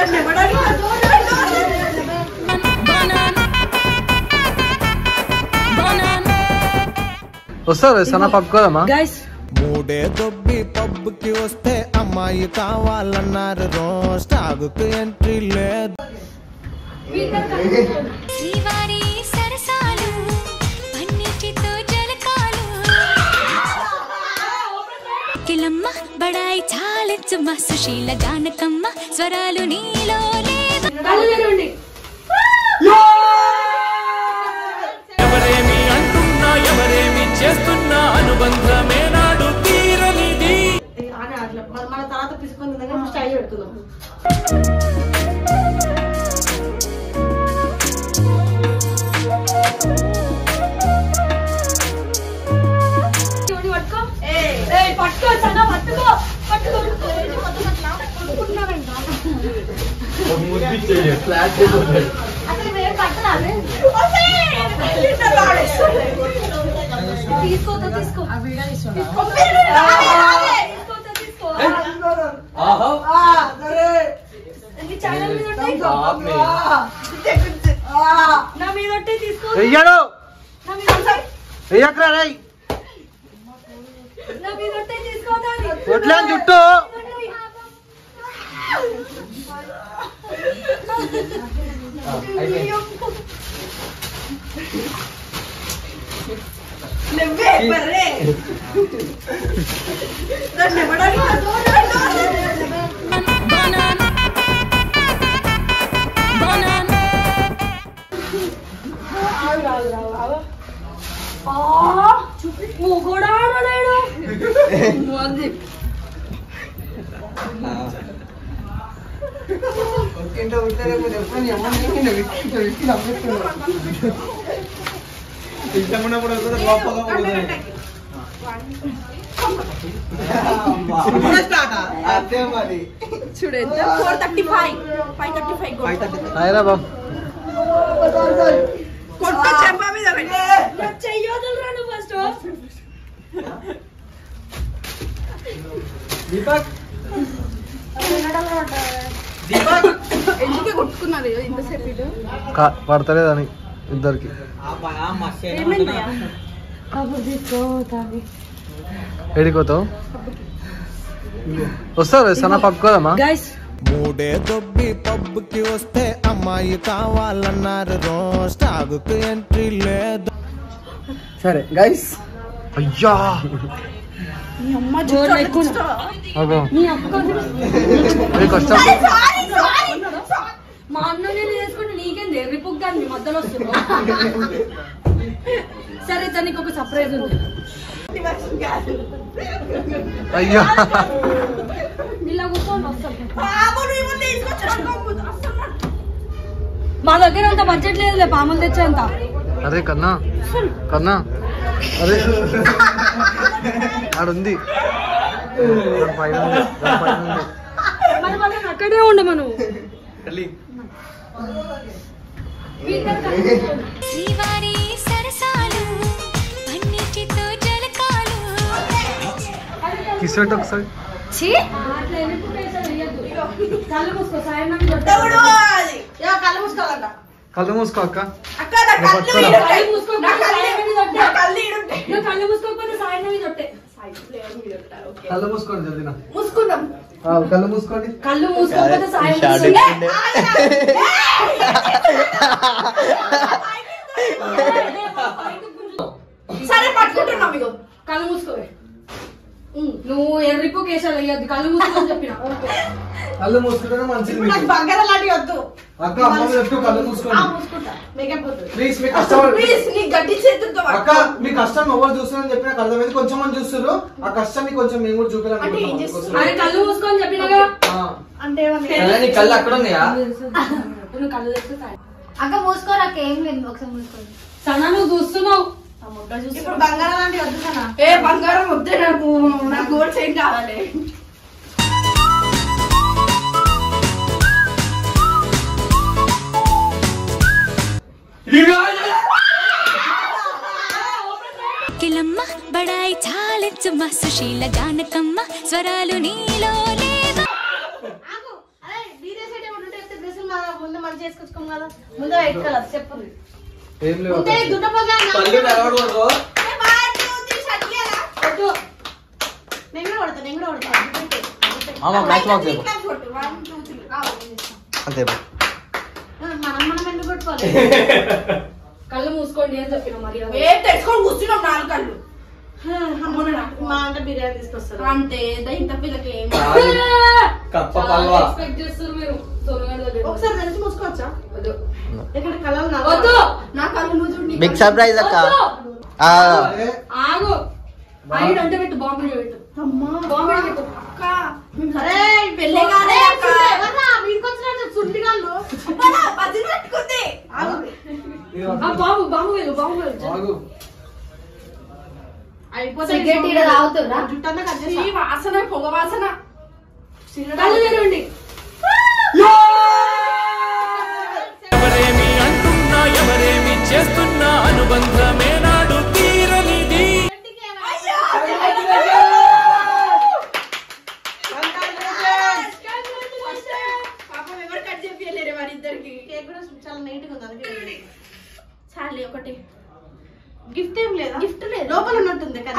వస్తారు సన్న పప్పుకోదమ్మా మూడే దొబ్బి పబ్కి వస్తే అమ్మాయి కావాలన్నారు రోస్ట్ ఆగుతూ ఎంట్రీ లేదు కిలమ్మ బడాయి చాలెచ్చుమ్మ సుశీల జానకమ్మ స్వరాలు నీలో లేవు ఎవరేమి అంటున్నా ఎవరేమి చేస్తున్నా అనుబంధమే నాడు తీరనిది మన తర్వాత తీసుకున్న దగ్గర స్టైల్ పెడుతున్నాం చుట్టూ చూడండి 435 అయిరా బాబు కొట్ట చెంప మీద చెయ్యొదలరా నువ్వు ఫస్ట్ దీపక్ ఎందుకు కొట్టుకున్నారు ఇంతసేపు ఇటు పడతలేదని ఇద్దరికి ఏడిపోతావు వస్తారు సన్న పప్పుకోదమ్మా మూడే దొబ్బి పబ్కి వస్తే అమ్మాయి కావాలన్నారు రోస్ట్ ఆగుతూ ఎంట్రీ లేదు సరే గైస్ అయ్యా మా అన్న నేను చేసుకుంటే నీకేంది రిపుగ్గా మధ్యలో వస్తుంది సరే దానికి ఒక సర్ప్రైజ్ ఉంది అయ్యా ఇలా కూర్చొని వస్తాం మా దగ్గర అంత బడ్జెట్ లేదులే పాములు తెచ్చేంత అరే కన్నా కన్నా అరే ఆడుంది మరి వాళ్ళని అక్కడే ఉండమను శ్రీవారి సరసాలు పన్నీటితో జలకాలు కిసెట్ ఒకసారి కళ్ళు మూసుకో అక్క కళ్ళు మూసుకోండి జల్దినా కళ్ళు మూసుకోండి కళ్ళు మూసుకోకపోతే సరే పట్టుకుంటున్నా మీకు కళ్ళు మూసుకోవే నువ్వు ఎర్రిపు కేసాలు అయ్యద్దు కళ్ళు మూసుకోని చెప్పిన కళ్ళు మూసుకుంటేనే మంచిది బంగార లాంటి వద్దు అక్క అమ్మ చెప్పు కళ్ళు మూసుకోండి ప్లీజ్ మీ కస్టమర్ గట్టి చేతులతో అక్క మీ కష్టం ఎవరు చూస్తున్నారని చెప్పిన అర్థమైంది కొంచెం మంది చూస్తారు ఆ కష్టాన్ని కొంచెం మేము కూడా చూపించాలి కళ్ళు మూసుకొని చెప్పినగా అంటే కళ్ళు అక్కడ ఉన్నాయా నువ్వు కళ్ళు తెస్తే అక్క మూసుకోరాక ఏం లేదు ఒకసారి మూసుకోండి సనా నువ్వు చూస్తున్నావు ఇప్పుడు బంగారం లాంటి వద్దు సనా ఏ బంగారం వద్దే నాకు గోల్డ్ చైన్ కావాలి కిలమ్మ బడాయి చాలెచ్చుమ్మ సుశీల జానకమ్మ స్వరాలు నీలో లేవు ముందు మంచి చేసుకొచ్చుకోం కదా ముందు వైట్ కలర్ చెప్పు ఏం లేవు ముందే దున్నపోగా పళ్ళు నడవడకూడదు నేను కూడా కొడతా అంతే మనం ఎందుకు కొట్టుకోవాలి కళ్ళు మూసుకోండి అని చెప్పిన మరి తెచ్చుకొని కూర్చున్నాం 4 కళ్ళు మా అంటే బిర్యానీ తీసుకొస్తారు అంతే ఇంత పిల్లకి కప్ప పల్వా ఎక్స్పెక్ట్ చేస్తారు మీరు ఒకసారి తెలిసి మూసుకోవచ్చా ఇక్కడ కలర్ వద్దు నా కళ్ళు నువ్వు చూడండి బిగ్ సర్ప్రైజ్ అక్క ఆగు ఆయన అంటే పెట్టు బాంబు పెట్టు బాంబు పెట్టు అరే పెళ్ళి కాదే సుంటిగాళ్ళు పట్టుకుంది బాంబు వెళ్ళు అయిపోతే జుట్టంతా కట్ చేసి వాసన పొగ వాసన కళ్ళు తెరవండి ఎవరేమి అంటున్నా ఎవరేమి చేస్తున్నా అనుబంధమే నాడు తీరనిది పాపం ఎవరు కట్ చేపియలేరు వారిద్దరికి కేక్ కూడా చాలా నీట్ గా ఉంది అందుకే చాలే ఒకటి గిఫ్ట్ ఏం లేదా గిఫ్ట్ లేదు లోపల ఉన్నట్టుంది కదా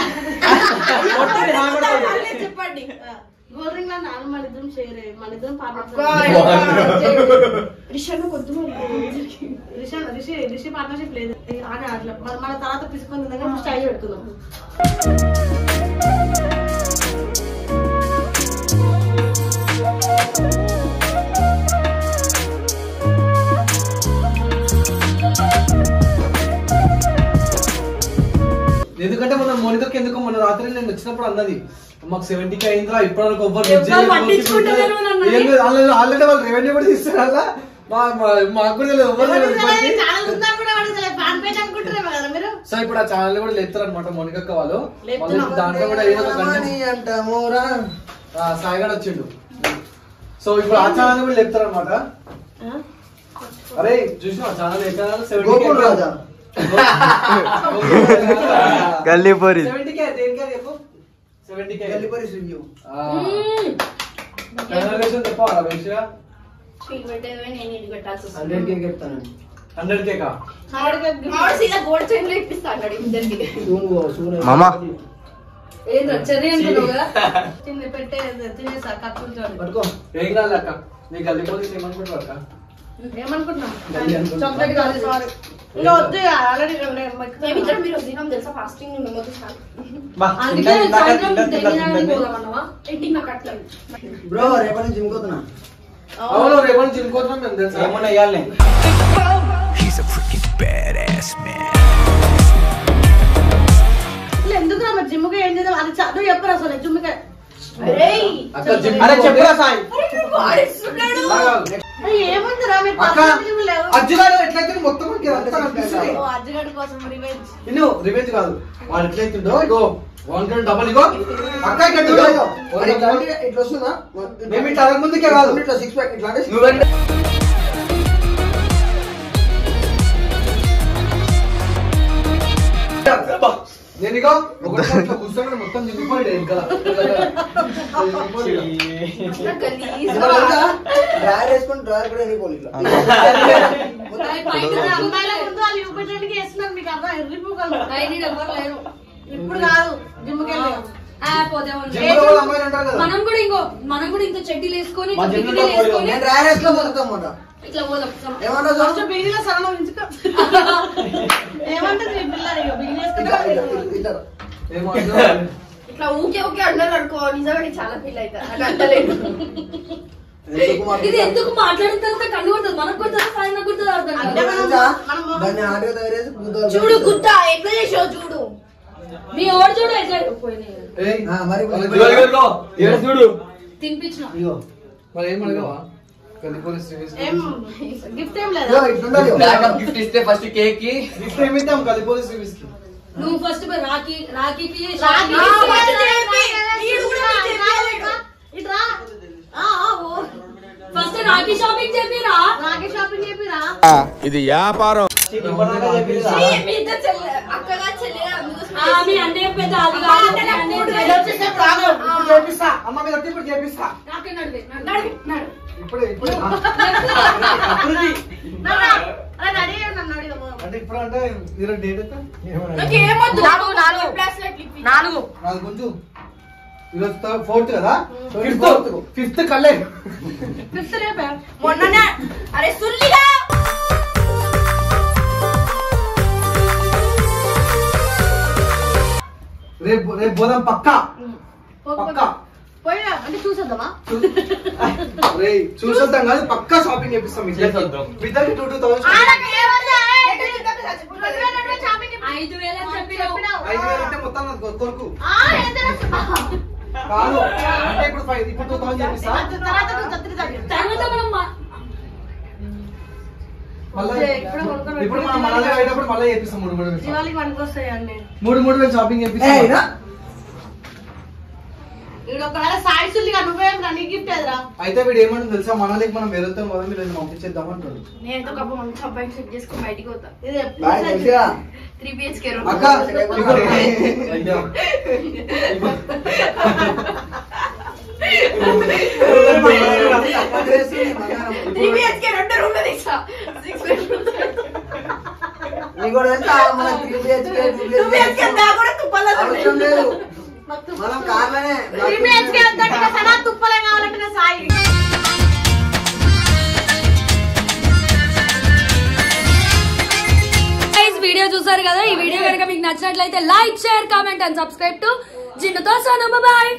చెప్పండి గోల్డ్ రింగ్ లో నాన్న మన ఇద్దరం షేర్ మన ఇద్దరం రిషి పార్ట్నర్షిప్ లేదు అట్లా మన తర్వాత తీసుకుని దగ్గర స్టైల్ పెట్టుకుందాం ఎందుకంటే మన మోనికకి ఎందుకు మొన్న రాత్రి నేను వచ్చినప్పుడు అన్నది మాకు 70K అయిందిరా ఇప్పుడు ఆల్రెడీ వాళ్ళు రెవెన్యూ కూడా తీస్తారు మాకు కూడా సో ఇప్పుడు ఆ ఛానల్ కూడా లేపుతారు అనమాట మోనికక్క వాళ్ళు దాంట్లో కూడా ఏదో సాయిగాడు వచ్చిండు సో ఇప్పుడు ఆ ఛానల్ కూడా లేపుతారు అనమాట అరే చూసిన ఛానల్ ఏ ఛానల్ 70K గల్లీపోరి 70K దేనికే చెప్పు 70K గల్లీపోరి రివ్యూ కన్వర్సేషన్ చెప్పాలా వేషగా స్వీట్ పెట్టేదే నేను ఇది పెట్టాల్సి 100K చెప్తాను 100K కా మావాడు సీదా గోల్డ్ చైన్ లో ఇప్పిస్తాడు ఇద్దరికి మామా ఏంద్రా చెర్రీ అంటున్నావుగా చిన్న పెట్టే తినేసా కక్కులతో పట్టుకో ఏం కాదు అక్క నీ గల్లీపోరి ఏమనుకుంటావు అక్క ఏమనుకుంటున్నాం చాక్లెట్ కావాలి సారీ ఇంకా వద్దు ఆల్రెడీ మేమిద్దరం మీరు తినాం తెలుసా ఫాస్టింగ్ మేము చాలు అందుకే సాయంత్రం తినడానికి పోదామన్నావా ఇంటికి నాకు అట్లా బ్రో రేపటి నుంచి జిమ్ కోతున్నా అవును రేపటి నుంచి ఇంకోతున్నాం మేము తెలుసా ఏమన్నా ఇవ్వాలి ఎందుకు రా మరి జిమ్కి ఏం చేద్దాం అది చదువు చెప్పరు అసలు జిమ్కి అరే చెప్పురా సాయి ఏముందిరా మీరు అజ్జిగాడు ఎట్లయితే మొత్తం అజ్జగడ్ కోసం రివెంజ్ నిన్ను రివెంజ్ కాదు వాడు ఎట్లయితుండో ఇగో 1 డబల్ ఇగో అక్క ఇక్కడ ఇట్లా వస్తుందా మేము ఇట్లా అడగ ముందుకే కాదు ఇట్లా 6 ప్యాక్ ఇట్లా నేను ఇగో ఒకటి కూర్చొని మొత్తం దిగిపోయాడు ఇంకా డ్రైవర్ వేసుకొని డ్రైవర్ కూడా వెళ్ళిపోయి ఇట్లా అమ్మాయిల ముందు వాళ్ళు చూపెట్టడానికి వేస్తున్నారు మీకు అర్థం ఎర్రిపోగలరు ఎవరు లేరు ఇప్పుడు కాదు జిమ్కి వెళ్ళి మనం కూడా ఇంత చెడ్డీలు వేసుకొని డ్రైవర్ వేసుకొని పోతాం అన్నమాట ఇట్లా పోదాం ఏమంటారు బిగినీలో సరళం ఉంచుకో ఏమంటారు పిల్లలు బిగినీస్ ఇట్లా ఊకే ఊకే అన్నారు అనుకో నిజంగా చాలా ఫీల్ అవుతారు నాకు అంటలేదు ఇది ఎందుకు మాట్లాడిన తర్వాత కన్ను కొడుతుంది మనకు కొడుతుంది పైన కొడుతుంది అర్థం చూడు గుత్త ఎట్లా చేసావు చూడు మీ ఓడి చూడు ఎట్లా చూడు తినిపించిన మరి ఏం అడగవా గిఫ్ట్ ఏం లేదా గిఫ్ట్ ఇస్తే ఫస్ట్ కేక్ కి గిఫ్ట్ ఏమి ఇద్దాం కలిపోలీస్ రివ్యూస్ కి నువ్వు ఫస్ట్ రాఖీకి ఫస్ట్ రాఖీ షాపింగ్ చెప్పిరా రాఖీ షాపింగ్ చెప్పిరా ఇది వ్యాపారం అక్కగా చెల్లి మీ అన్నయ్య పెద్ద అది అమ్మ మీద ఇప్పుడు చేపిస్తా నాకే నడివే ఇప్పుడే అంటే ఇప్పుడు అంటే ఈరోజు డేట్ ఎంత? నాలుగు కొంచెం ఈరోజు 4th కదా, 5th కల్లే. మొన్ననే అరే సుల్లిగా రేపు పోదాం పక్కా. పోయినా అంటే చూసేద్దామా? చూసొద్దాం కాదు, పక్కా షాపింగ్ చేపిస్తాం. ఇద్దరికి 2,000 5,000 అంటే మొత్తం కొరకు కాదు. అంటే ఇప్పుడు 2,000 చేపిస్తా. ఇప్పుడు మనం మనలో అయినప్పుడు మళ్ళీ చేపిస్తాం. 3,000 షాపింగ్ చేపిస్తాం. అయితే వీడు ఏమంటుంది తెలుసా, మనకి మనం వేరేతో పోదాం, మీరు పంపించేద్దాం అంటాడు. నేను ఒక మంచి అబ్బాయిని సెట్ చేసుకుని బయటికి పోతా. మంచిగా 3 BHK అక్క అయ్యా నీకు తెలుసా మన 3 BHK అవసరం లేదు, మనం కార్లోనే తుప్పలే కావాలంటే నా సాయి. వీడియో చూసారు కదా. ఈ వీడియో కనుక మీకు నచ్చినట్లయితే like, share, comment and subscribe to జిన్నుతోసోను. బాయ్.